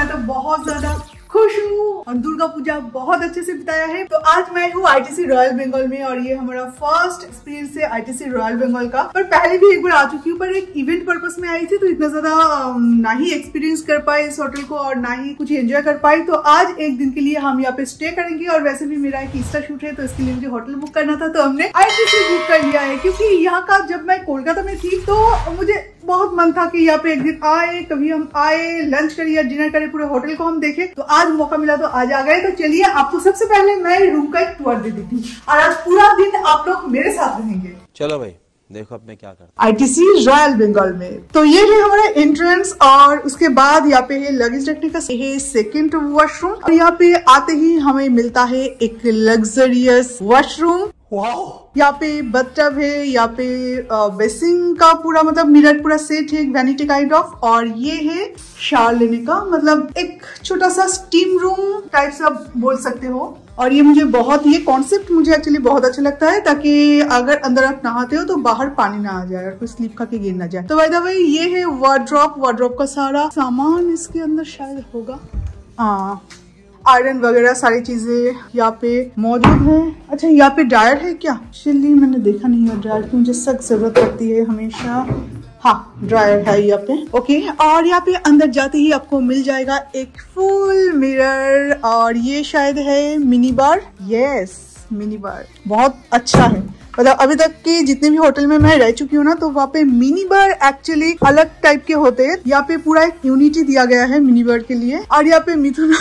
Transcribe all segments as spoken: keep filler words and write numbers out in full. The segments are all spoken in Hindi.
मैं तो बहुत ज्यादा खुश हूँ और दुर्गा पूजा बहुत अच्छे से बिताया है। तो आज मैं हूँ आईटीसी रॉयल बंगाल में और ये हमारा फर्स्ट एक्सपीरियंस है आईटीसी रॉयल बंगाल का। पर पहले भी एक बार आ चुकी हूँ, पर एक इवेंट पर्पस में आई थी तो इतना ज्यादा ना ही एक्सपीरियंस कर पाए इस होटल को और ना ही कुछ एंजॉय कर पाए। तो आज एक दिन के लिए हम यहाँ पे स्टे करेंगे और वैसे भी मेरा एक इंस्टा शूट है तो इसके लिए मुझे होटल बुक करना था, तो हमने आईटीसी बुक कर लिया है। क्योंकि यहाँ का जब मैं कोलकाता में थी तो मुझे बहुत मन था कि यहाँ पे एक दिन आए, कभी हम आए, लंच करें या डिनर करें, पूरे होटल को हम देखें। तो आज मौका मिला तो आज आ गए। तो चलिए आपको सबसे पहले मैं रूम का एक टूर दे देती हूँ और आज पूरा दिन आप लोग मेरे साथ रहेंगे। चलो भाई देखो अब मैं क्या करता हूँ आईटीसी रॉयल बंगाल में। तो ये है हमारा एंट्रेंस और उसके बाद यहाँ पे है लगेज रखने का है सेकेंड वॉशरूम और यहाँ पे आते ही हमें मिलता है एक लग्जरियस वॉशरूम। यहाँ पे बथटब है, यहाँ पे बेसिंग का पूरा मतलब मिरर पूरा सेट है, एक वैनिटी काइंड ऑफ। और ये है शावर लेने का मतलब एक छोटा सा स्टीम रूम टाइप सा बोल सकते हो। और ये मुझे बहुत ये कॉन्सेप्ट मुझे एक्चुअली बहुत अच्छा लगता है ताकि अगर अंदर आप नहाते हो तो बाहर पानी ना आ जाए और कोई स्लिप खा के गिर ना जाए। तो बाय द वे ये है वार्डरोब। वार्डरोब का सारा सामान इसके अंदर शायद होगा, हाँ आयरन वगैरह सारी चीजें यहाँ पे मौजूद है। अच्छा यहाँ पे ड्रायर है क्या? चलिए मैंने देखा नहीं है ड्रायर की, मुझे सख्त जरूरत पड़ती है हमेशा। हाँ ड्रायर है यहाँ पे, ओके। और यहाँ पे अंदर जाते ही आपको मिल जाएगा एक फुल मिरर और ये शायद है mini bar. Yes mini bar बहुत अच्छा है। मतलब अभी तक के जितने भी होटल में मैं रह चुकी हूँ ना तो वहाँ पे मिनी बार एक्चुअली अलग टाइप के होते हैं। यहाँ पे पूरा एक यूनिटी दिया गया है मिनी बार के लिए। और यहाँ पे मिथुन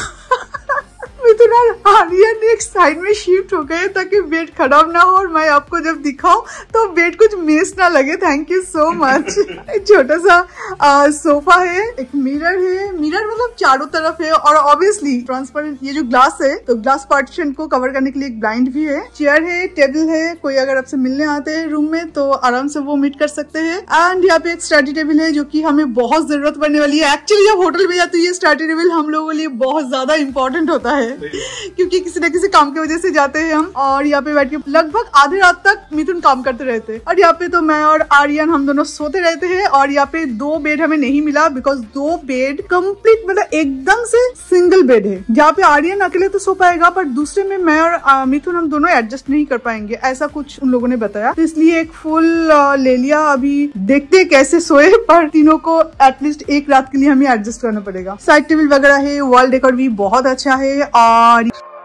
मिथुन और आर्यन एक साइड में शिफ्ट हो गए ताकि बेड खराब ना हो और मैं आपको जब दिखाऊं तो बेड कुछ मेस ना लगे। Thank you so much. एक छोटा सा आ, सोफा है, एक मिरर है, मिरर मतलब चारों तरफ है और ऑब्वियसली ट्रांसपेरेंट ये जो ग्लास है तो ग्लास पार्टीशन को कवर करने के लिए एक ब्लाइंड भी है। चेयर है, टेबल है, कोई अगर आपसे मिलने आते हैं रूम में तो आराम से वो मीट कर सकते हैं। एंड यहाँ पे एक स्टडी टेबल है जो की हमें बहुत जरूरत पड़ने वाली है। एक्चुअली जब होटल में जाते ये स्टडी टेबल हम लोगों के लिए बहुत ज्यादा इंपॉर्टेंट होता है क्योंकि किसी न किसी काम की वजह से जाते हैं हम। और यहाँ पे बैठ के लगभग आधी रात तक मिथुन काम करते रहते हैं और यहाँ पे तो मैं और आर्यन हम दोनों सोते रहते हैं। और यहाँ पे दो बेड हमें नहीं मिला बिकॉज दो बेड कंप्लीट मतलब एकदम से सिंगल बेड है जहाँ पे आर्यन अकेले तो सो पाएगा पर दूसरे में मैं और मिथुन हम दोनों एडजस्ट नहीं कर पाएंगे, ऐसा कुछ उन लोगों ने बताया। तो इसलिए एक फुल ले लिया। अभी देखते कैसे सोए पर तीनों को एटलीस्ट एक रात के लिए हमें एडजस्ट करना पड़ेगा। साइड टेबल वगैरह है, वॉल डेकोर भी बहुत अच्छा है। और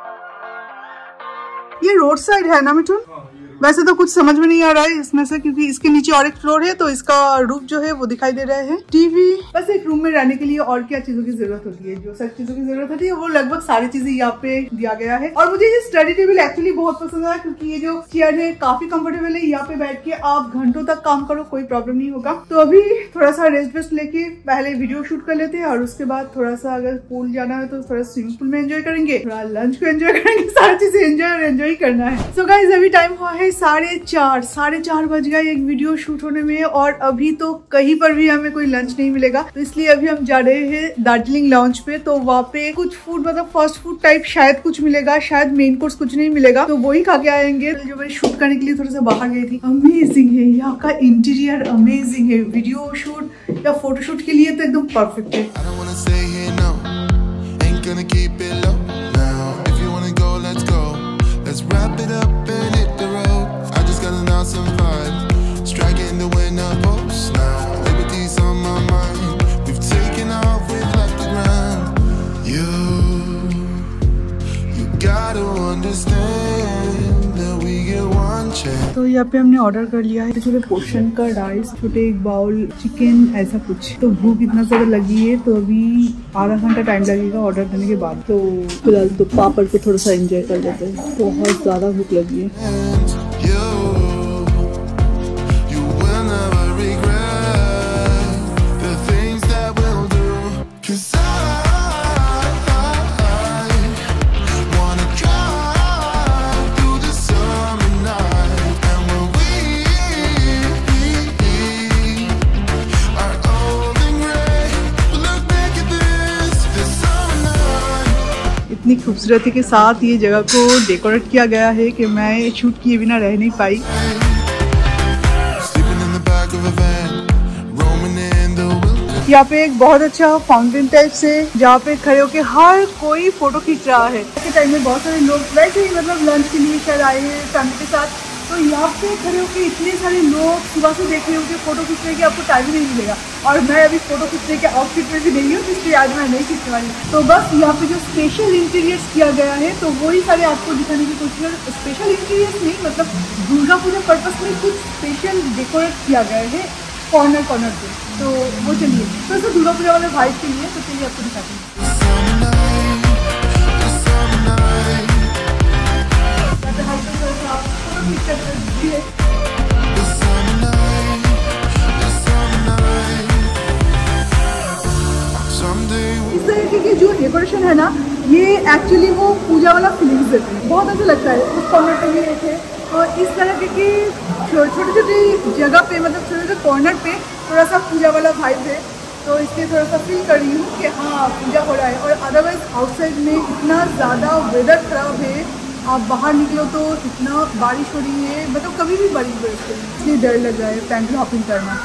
ये रोड साइड है ना मिथुन? वैसे तो कुछ समझ में नहीं आ रहा है इसमें से क्योंकि इसके नीचे और एक फ्लोर है तो इसका रूफ जो है वो दिखाई दे रहा है। टीवी, बस एक रूम में रहने के लिए और क्या चीजों की जरूरत होती है, जो सब चीजों की जरूरत होती है वो लगभग सारी चीजें यहाँ पे दिया गया है। और मुझे ये स्टडी टेबल एक्चुअली बहुत पसंद आया क्योंकि ये जो चेयर है काफी कंफर्टेबल है। यहाँ पे बैठ के आप घंटों तक काम करो, कोई प्रॉब्लम नहीं होगा। तो अभी थोड़ा सा रेस्ट वेस्ट लेके पहले वीडियो शूट कर लेते हैं और उसके बाद थोड़ा सा अगर पूल जाना है तो थोड़ा स्विमिंग पूल में एंजॉय करेंगे, थोड़ा लंच को एंजॉय करेंगे, सारी चीजें एंजॉय और एंजॉय करना है। सो गाइस अभी टाइम हुआ है साढ़े चार साढ़े चार बज गए एक वीडियो शूट होने में और अभी तो कहीं पर भी हमें कोई लंच नहीं मिलेगा। तो इसलिए अभी हम जा रहे हैं दार्जिलिंग लाउंज पे। तो वहाँ पे कुछ फूड मतलब फास्ट फूड टाइप शायद कुछ मिलेगा, शायद मेन कोर्स कुछ नहीं मिलेगा तो वही खा के आएंगे। जो मैं शूट करने के लिए थोड़ा सा बाहर गई थी, अमेजिंग है यहाँ का इंटीरियर, अमेजिंग है। वीडियो शूट या फोटो शूट के लिए तो एकदम परफेक्ट है। Some vibes, striking the winner post now. Liberty's on my mind. We've taken off, we've left the ground. You, you gotta understand that we get one chance. तो यहाँ पे हमने ऑर्डर कर लिया है छोटे पोर्शन का राइस, छोटे एक बाउल चिकन ऐसा कुछ। तो भूख इतना ज्यादा लगी है तो अभी आधा घंटा टाइम लगेगा ऑर्डर करने के बाद। तो फिलहाल तो पापड़ पे थोड़ा सा एंजॉय कर लेते हैं, बहुत ज्यादा भूख लगी है। इतनी खूबसूरती के साथ ये जगह को डेकोरेट किया गया है कि मैं शूट किए बिना रह नहीं पाई। यहाँ पे एक बहुत अच्छा फाउंटेन टाइप से जहाँ पे खड़े होके हर कोई फोटो खींच रहा है। के टाइम में बहुत सारे लोग वैसे ही मतलब लंच के लिए शायद आए हैं फैमिली के साथ, तो यहाँ पे खड़े होके इतने सारे लोग सुबह से देख रहे होंगे फोटो खींचने के, आपको टाइम ही नहीं मिलेगा। और मैं अभी फोटो खींचने के आउटफिट में भी नहीं हूँ, इसलिए आज मैं नहीं खींचने वाली। तो बस यहाँ पे जो स्पेशल इंटीरियर्स किया गया है तो वही सारे आपको दिखाने की कोशिश कर। स्पेशल इंटीरियर्स नहीं, मतलब दुर्गा पूजा पर्पस में कुछ स्पेशल डेकोरेट किया गया है कॉर्नर कॉर्नर पे, तो वो चलिए तो ऐसे दुर्गा पूजा वाले वाइब के लिए, तो चलिए आपको दिखाते हैं। इस तरीके की जो डेकोरेशन है ना, ये एक्चुअली वो पूजा वाला फीलिंग्स देते हैं, बहुत अच्छा लगता है। उस कॉर्नर पे भी एक है और इस तरह के छोटी छोटी जगह पे, मतलब छोटे छोटे कॉर्नर पे थोड़ा सा पूजा वाला वाइब है, तो इसलिए थोड़ा सा फील कर रही हूँ कि हाँ पूजा हो रहा है। और अदरवाइज आउटसाइड में इतना ज़्यादा वेदर खराब है, आप बाहर निकलो तो इतना बारिश हो रही है, मतलब कभी भी बारिश हो रही है, इसलिए डर लग रहा है पैंडल हॉपिंग करना।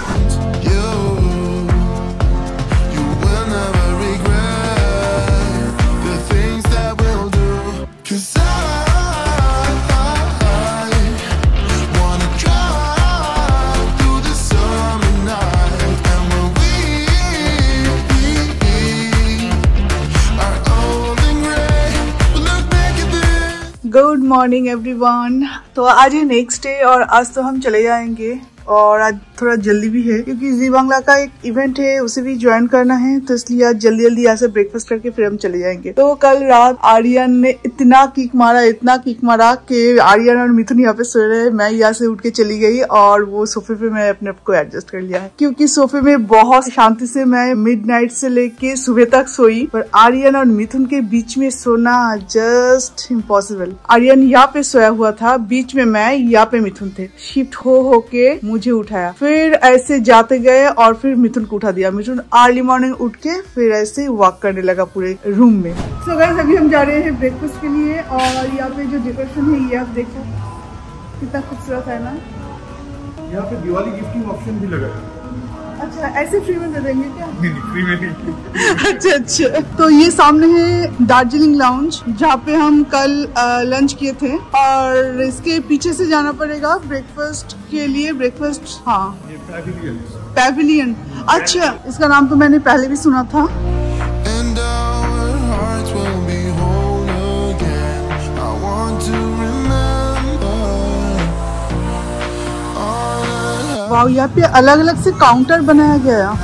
Good morning everyone. तो आज है नेक्स्ट डे और आज तो हम चले जाएंगे और आज थोड़ा जल्दी भी है क्योंकि जी बांग्ला का एक इवेंट है, उसे भी ज्वाइन करना है, तो इसलिए आज जल्दी जल्दी यहाँ से ब्रेकफास्ट करके फिर हम चले जाएंगे। तो कल रात आर्यन ने इतना किक मारा इतना किक मारा कि आर्यन और मिथुन यहाँ पे सो रहे, मैं यहाँ से उठ के चली गई और वो सोफे पे मैं अपने आप को एडजस्ट कर लिया है क्योंकि सोफे में बहुत शांति से मैं मिडनाइट से लेके सुबह तक सोई, पर आर्यन और मिथुन के बीच में सोना जस्ट इम्पॉसिबल। आर्यन यहाँ पे सोया हुआ था, बीच में मैं, यहाँ पे मिथुन थे। शिफ्ट हो होके मुझे उठाया, फिर ऐसे जाते गए और फिर मिथुन को उठा दिया। मिथुन अर्ली मॉर्निंग उठ के फिर ऐसे वॉक करने लगा पूरे रूम में। सो गाइस अभी हम जा रहे हैं ब्रेकफास्ट के लिए और यहाँ पे जो डेकोरेशन है ये आप देखो कितना खूबसूरत है ना। यहाँ पे दिवाली गिफ्टिंग ऑप्शन भी लगा है। अच्छा ऐसे फ्री में दे देंगे क्या? नहीं फ्री में नहीं। अच्छा अच्छा। तो ये सामने है दार्जिलिंग लाउंज जहाँ पे हम कल लंच किए थे और इसके पीछे से जाना पड़ेगा ब्रेकफास्ट के लिए। ब्रेकफास्ट हाँ पैविलियन। पैविलियन, अच्छा इसका नाम तो मैंने पहले भी सुना था। वाह, यहाँ पे अलग अलग से काउंटर बनाया गया है।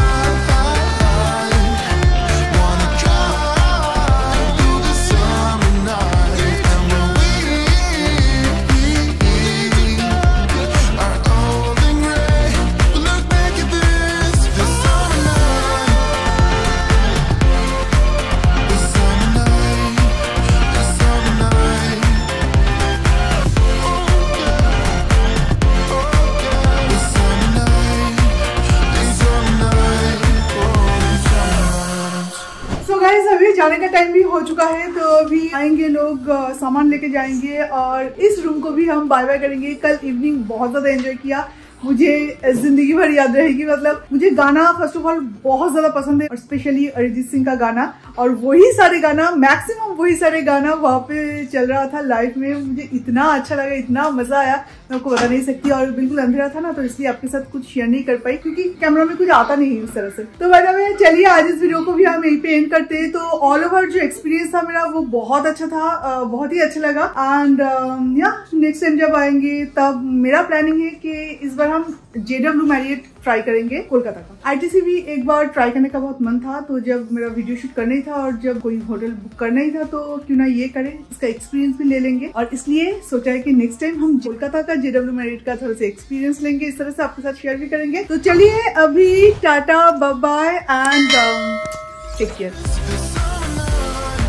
अभी जाने का टाइम भी हो चुका है, तो अभी आएंगे लोग, सामान लेके जाएंगे और इस रूम को भी हम बाय बाय करेंगे। कल इवनिंग बहुत ज्यादा एंजॉय किया, मुझे जिंदगी भर याद रहेगी। मतलब मुझे गाना फर्स्ट ऑफ ऑल बहुत ज्यादा पसंद है और स्पेशली अरिजीत सिंह का गाना, और वही सारे गाना मैक्सिमम वही सारे गाना वहाँ पे चल रहा था लाइव में। मुझे इतना अच्छा लगा, इतना मजा आया, मैं आपको बता नहीं सकती। और बिल्कुल अंधेरा था ना, तो इसलिए आपके साथ कुछ शेयर नहीं कर पाई क्योंकि कैमरा में कुछ आता नहीं उस तरह से। तो वजह में चलिए आज इस वीडियो को भी हम यहीं पे एंड करते हैं। तो ऑल ओवर जो एक्सपीरियंस था मेरा वो बहुत अच्छा था, बहुत ही अच्छा लगा। एंड या नेक्स्ट टाइम जब आएंगे तब मेरा प्लानिंग है कि इस बार हम जेडब्ल्यू मैरियट ट्राई करेंगे कोलकाता का। आईटीसी भी एक बार ट्राई करने का बहुत मन था, तो जब मेरा वीडियो शूट करना ही था और जब कोई होटल बुक करना ही था तो क्यों ना ये करें, इसका एक्सपीरियंस भी ले लेंगे। और इसलिए सोचा है कि नेक्स्ट टाइम हम कोलकाता का जेडब्ल्यू मैरियट का थोड़ा सा एक्सपीरियंस लेंगे, इस तरह से आपके साथ शेयर भी करेंगे। तो चलिए अभी tata bye bye and take care.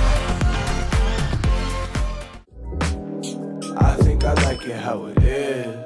I think I like it how it is.